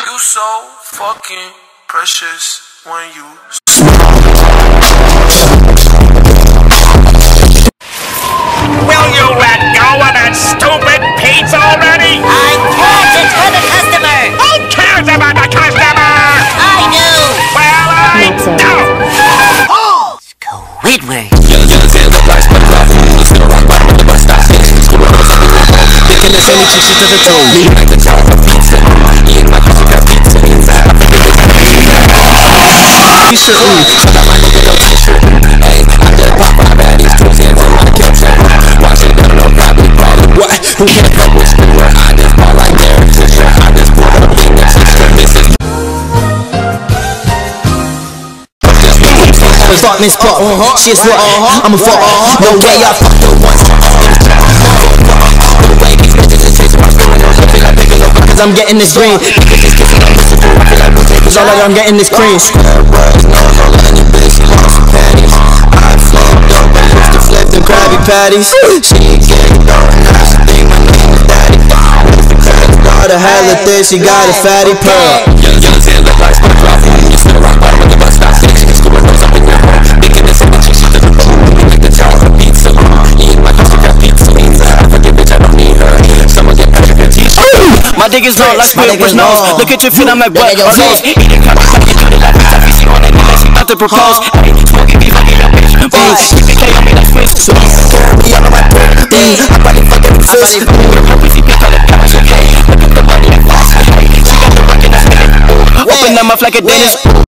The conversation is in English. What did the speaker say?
You so fucking precious when you Will you let go of that stupid pizza already? I can't, it's for the customer! Who cares about the customer? I do! Well, I don't! Squidward! Who can't fuck with Squidward? I just ball like ErikTheDoge. I just pulled up in the sister missus. Apartment spot, shit's what, I'm a fuck, no way I fuck the ones. The way these bitches is chasing my story, I feel like bigger low, cause I'm getting this green. Cause all like I'm getting this cream. Square words, no, all of any bitch, she lost some panties. I flipped up, I used to flip them Krabby Patties. She getting going, now she think my name is Daddy. Got a hella thick, she got a fatty pearl. Young Ted look like SpongeBob, you still rock bottom of the bus stop station. Squidward knows up in your home, thinking this in the chick, she doesn't know. We make the child for pizza, eating my house, we got pizza. I forget, bitch, I don't need her. Someone get Patrick a t-shirt. My dick is long like Squidward's nose. Look at your feet, I'm like what? Or nose. Eating kind of like you do the last bitch, I be seeing on that nigga. She About to propose. Hey, smoking me, fucking up, bitch. Keep the K on me, that's Swiss. So, we all know my birthday. I'm probably fucking with sis. I'm with a crazy bitch, all the cash, okay. Look at the money, that flash, hey. She got the work and that's minute. Open them up like a dentist.